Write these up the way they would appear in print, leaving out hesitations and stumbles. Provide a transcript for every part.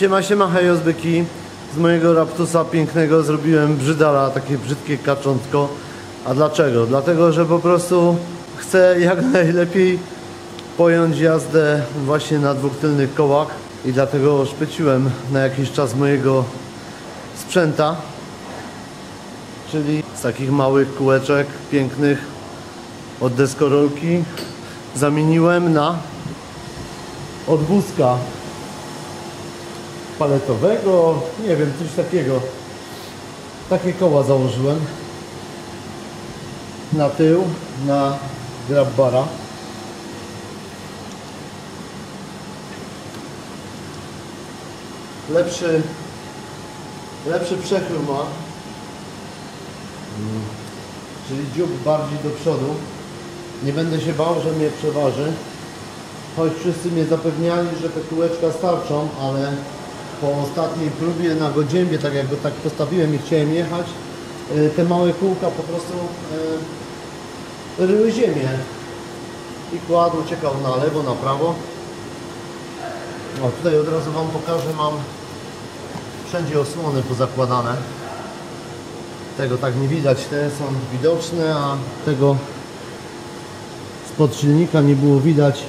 Siema, siema, hej ozbyki. Z mojego Raptusa pięknego zrobiłem brzydala, takie brzydkie kaczątko. A dlaczego? Dlatego, że po prostu chcę jak najlepiej pojąć jazdę właśnie na dwóch tylnych kołach. I dlatego szpeciłem na jakiś czas mojego sprzęta. Czyli z takich małych kółeczek pięknych od deskorolki zamieniłem na od wózka paletowego, nie wiem, coś takiego. Takie koła założyłem na tył, na grab bara. Lepszy przechył ma, czyli dziób bardziej do przodu. Nie będę się bał, że mnie przeważy, choć wszyscy mnie zapewniali, że te kółeczka starczą, ale po ostatniej próbie na Godziębie, tak jak go tak postawiłem i chciałem jechać, te małe kółka po prostu ryły ziemię i kład uciekał na lewo, na prawo. O, tutaj od razu Wam pokażę, mam wszędzie osłony pozakładane. Tego tak nie widać, te są widoczne, a tego spod silnika nie było widać.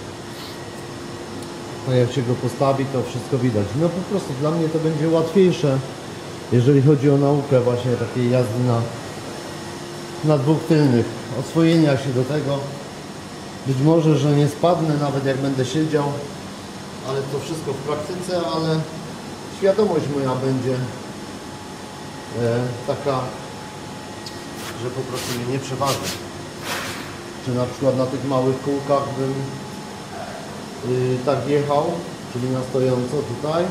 A jak się go postawi, to wszystko widać. No po prostu dla mnie to będzie łatwiejsze, jeżeli chodzi o naukę właśnie takiej jazdy na dwóch tylnych. Oswojenia się do tego. Być może, że nie spadnę nawet jak będę siedział, ale to wszystko w praktyce, ale świadomość moja będzie taka, że po prostu mnie nie przeważy. Czy na przykład na tych małych kółkach bym tak jechał, czyli na stojąco tutaj,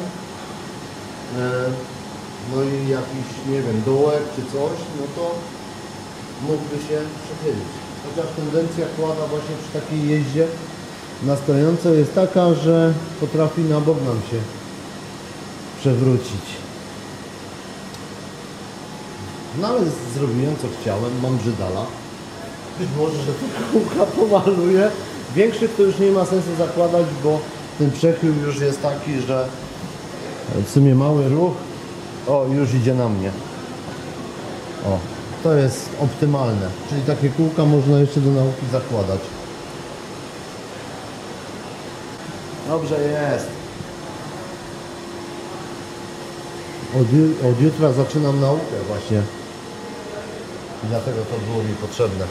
no i jakiś, nie wiem, dołek czy coś, no to mógłby się przechylić. Chociaż tendencja kłada właśnie przy takiej jeździe na stojąco jest taka, że potrafi na bok nam się przewrócić. No ale zrobiłem co chciałem, mam brzydala. Być może, że to kółka pomaluję. Większych to już nie ma sensu zakładać, bo ten przechył już jest taki, że w sumie mały ruch, o, już idzie na mnie. O, to jest optymalne. Czyli takie kółka można jeszcze do nauki zakładać. Dobrze jest. Od jutra zaczynam naukę właśnie. I dlatego to było mi potrzebne.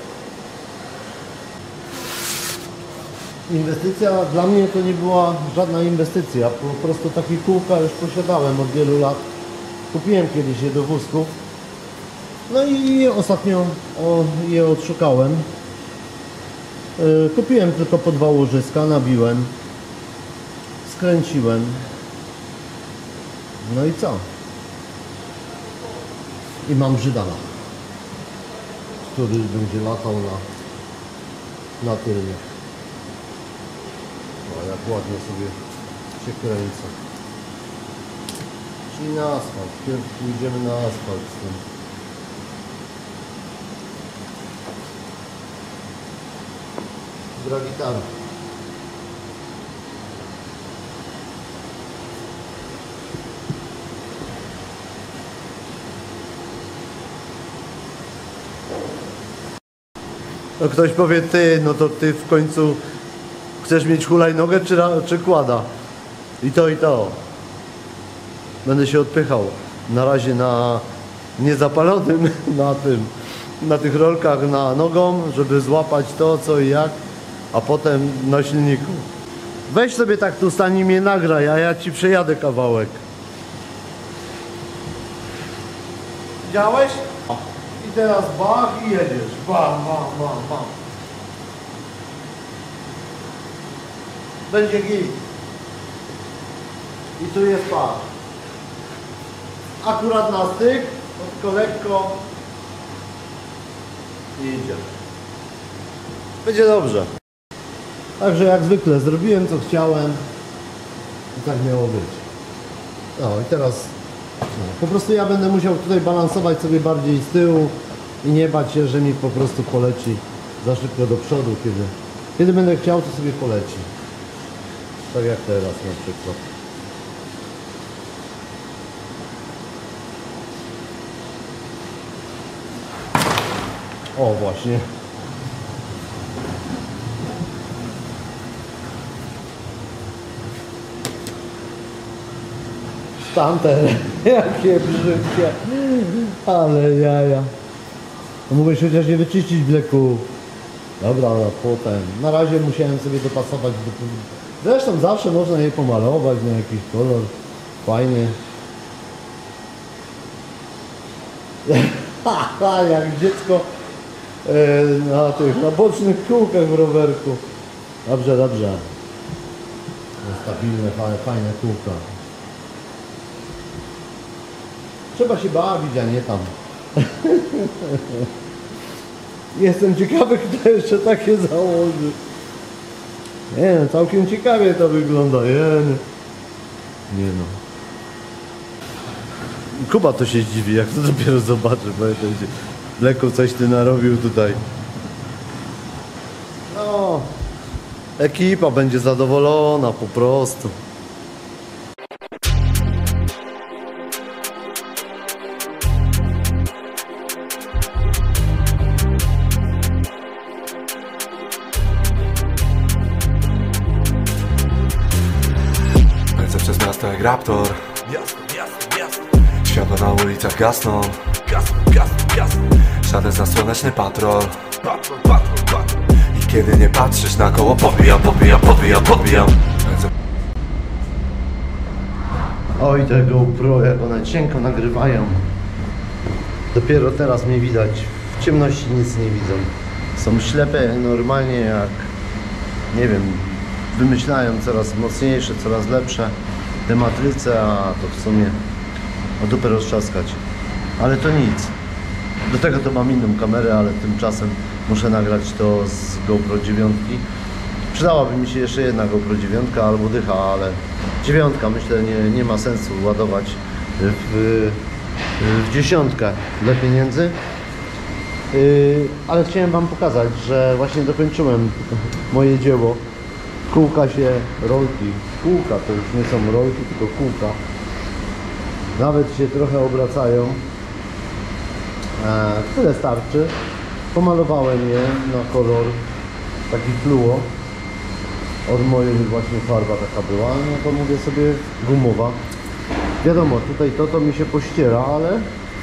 Inwestycja dla mnie to nie była żadna inwestycja. Po prostu takie kółka już posiadałem od wielu lat. Kupiłem kiedyś je do wózków. No i ostatnio je odszukałem. Kupiłem tylko po 2 łożyska, nabiłem. Skręciłem. No i co? I mam brzydala, który będzie latał na tylnych. O, jak ładnie sobie się kręcę. Czyli na asfalt. Pierw pójdziemy na asfalt z tym. Gra gitara. No ktoś powie, ty, no to ty w końcu chcesz mieć hulajnogę czy kłada? I to, i to. Będę się odpychał. Na razie na niezapalonym, na tych rolkach na nogą, żeby złapać to, co i jak, a potem na silniku. Weź sobie tak tu stań i mnie nagraj, a ja ci przejadę kawałek. Widziałeś? I teraz bach i jedziesz. Bam, bam, bam, bam. Będzie git. I tu jest par. Akurat na styk, tylko lekko i idzie. Będzie dobrze. Także jak zwykle zrobiłem co chciałem i tak miało być. No i teraz po prostu ja będę musiał tutaj balansować sobie bardziej z tyłu i nie bać się, że mi po prostu poleci za szybko do przodu, kiedy będę chciał, to sobie poleci. Tak jak teraz na przykład. O, właśnie. Tamte, jakie brzydkie. Ale jaja. No mogłeś chociaż nie wyczyścić bleku. Dobra, ale potem. Na razie musiałem sobie dopasować do... Zresztą zawsze można je pomalować na jakiś kolor. Fajnie. Haha, jak dziecko na bocznych kółkach w rowerku. Dobrze, dobrze. Stabilne, fajne kółka. Trzeba się bawić, a nie tam. Jestem ciekawy, kto jeszcze takie założy. Nie no, całkiem ciekawie to wygląda. Nie no. Kuba to się zdziwi, jak to dopiero zobaczy, bo Leku coś ty narobił tutaj. No, ekipa będzie zadowolona po prostu. Lecę przez miasto jak raptor. Światła na ulicach gasną. Szadę za słoneczny patrol. I kiedy nie patrzysz na koło, pobijam. Oj, te GoPro, jak one cienko nagrywają. Dopiero teraz mnie widać. W ciemności nic nie widzą. Są ślepe normalnie jak... Nie wiem, wymyślają coraz mocniejsze, coraz lepsze te matryce, a to w sumie o dupę roztrzaskać. Ale to nic. Do tego to mam inną kamerę, ale tymczasem muszę nagrać to z GoPro 9. Przydałaby mi się jeszcze jedna GoPro 9 albo dycha, ale 9 myślę nie ma sensu ładować w 10 dla pieniędzy. Ale chciałem wam pokazać, że właśnie dokończyłem moje dzieło. Kółka się, rolki, kółka to już nie są rolki, tylko kółka. Nawet się trochę obracają. Tyle starczy. Pomalowałem je na kolor taki fluo. Od mojej właśnie farba taka była, no to mówię sobie gumowa. Wiadomo, tutaj to mi się pościera, ale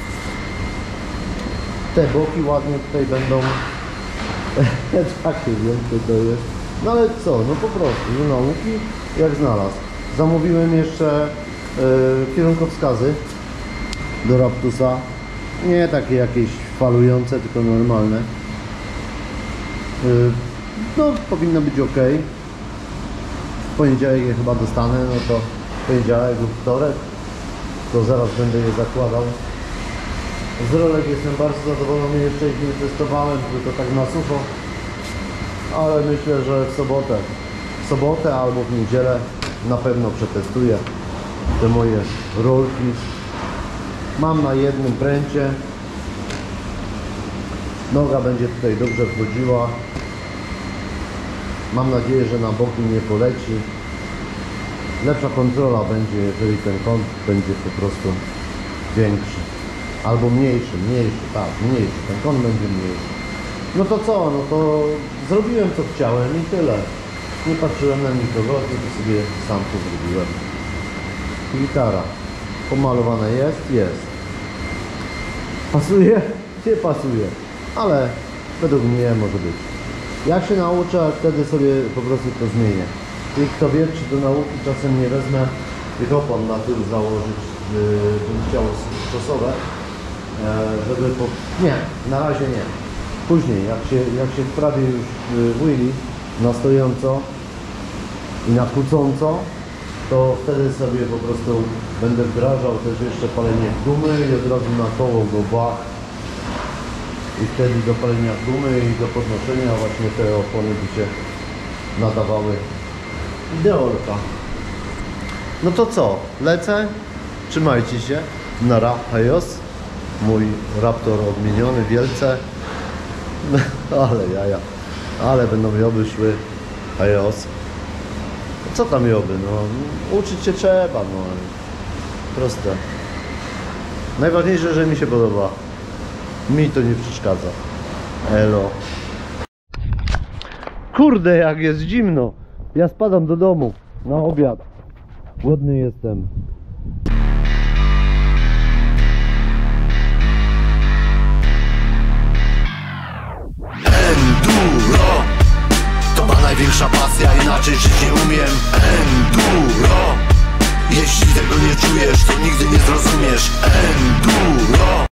te boki ładnie tutaj będą takie więcej to jest. No ale co, no po prostu, do nauki jak znalazł. Zamówiłem jeszcze kierunkowskazy do Raptusa. Nie takie jakieś falujące, tylko normalne. No powinno być ok. W poniedziałek je chyba dostanę, no to poniedziałek lub wtorek. To zaraz będę je zakładał. Z rolek jestem bardzo zadowolony, jeszcze ich nie testowałem, tylko tak na sucho. Ale myślę, że w sobotę albo w niedzielę na pewno przetestuję te moje rolki. Mam na jednym pręcie. Noga będzie tutaj dobrze wchodziła. Mam nadzieję, że na boki nie poleci. Lepsza kontrola będzie, jeżeli ten kąt będzie po prostu większy. Albo mniejszy, tak, mniejszy. Ten kąt będzie mniejszy. No to co? No to zrobiłem co chciałem i tyle. Nie patrzyłem na nikogo, tylko sobie sam to zrobiłem. Gitara. Pomalowana jest. Pasuje? Nie pasuje. Ale według mnie może być. Jak się nauczę, wtedy sobie po prostu to zmienię. I kto wie, czy do nauki czasem nie wezmę tych opon na tył założyć, bym chciał czasowe, żeby Nie, na razie nie. Później, jak się wprawię już w wheelie na stojąco i na kłócąco, to wtedy sobie po prostu będę wdrażał też jeszcze palenie gumy i od razu na koło go bach. I wtedy do palenia gumy i do podnoszenia właśnie te opony by się nadawały ideolka. No to co? Lecę? Trzymajcie się. Nara, hejos. Mój Raptor odmieniony wielce. Ale jaja. Ale będą joby szły. Hejos. Co tam joby? No, uczyć się trzeba. No. Proste. Najważniejsze, że mi się podoba. Mi to nie przeszkadza. Elo. Kurde, jak jest zimno. Ja spadam do domu na obiad. Głodny jestem. Enduro to ma największa pasja, inaczej żyć nie umiem. Enduro, jeśli tego nie czujesz, to nigdy nie zrozumiesz. Enduro.